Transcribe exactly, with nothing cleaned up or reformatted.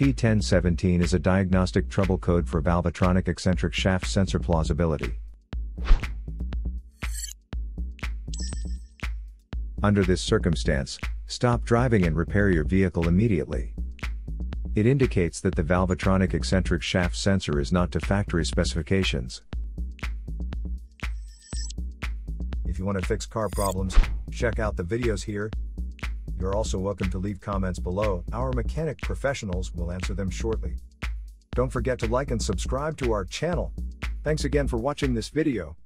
P ten seventeen is a diagnostic trouble code for Valvetronic Eccentric Shaft Sensor Plausibility. Under this circumstance, stop driving and repair your vehicle immediately. It indicates that the Valvetronic Eccentric Shaft Sensor is not to factory specifications. If you want to fix car problems, check out the videos here. You're also welcome to leave comments below. Our mechanic professionals will answer them shortly. Don't forget to like and subscribe to our channel. Thanks again for watching this video.